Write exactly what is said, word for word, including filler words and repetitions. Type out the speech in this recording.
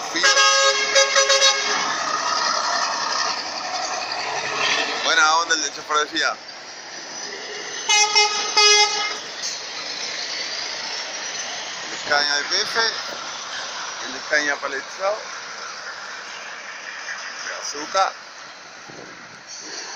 frío. Buena onda el de chofer de Fiat. El Scania de P F, el Scania paletizado, de azúcar.